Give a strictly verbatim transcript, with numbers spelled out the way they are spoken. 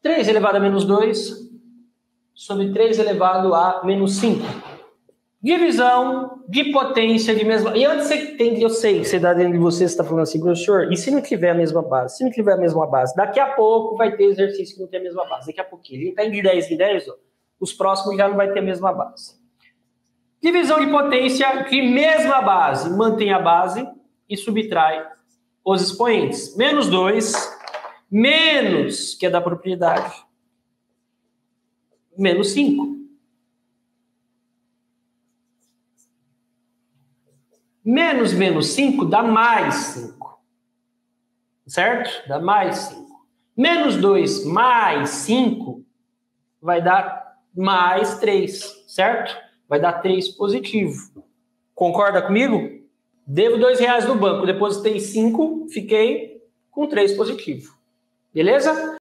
três elevado a menos dois sobre três elevado a menos cinco. Divisão de potência de mesma... E antes você tem... Eu sei que você está dentro de você, você está falando assim, professor, e se não tiver a mesma base? Se não tiver a mesma base, daqui a pouco vai ter exercício que não tem a mesma base. Daqui a pouquinho. Ele está em dez em dez, ó. Os próximos já não vai ter a mesma base. Divisão de potência de mesma base. Mantém a base e subtrai os expoentes. Menos dois, menos, que é da propriedade, menos cinco. Menos menos cinco dá mais cinco. Certo? Dá mais cinco. Menos dois mais cinco vai dar mais três. Certo? Vai dar três positivo. Concorda comigo? Devo dois reais no banco. Depositei cinco, fiquei com três positivo. Beleza?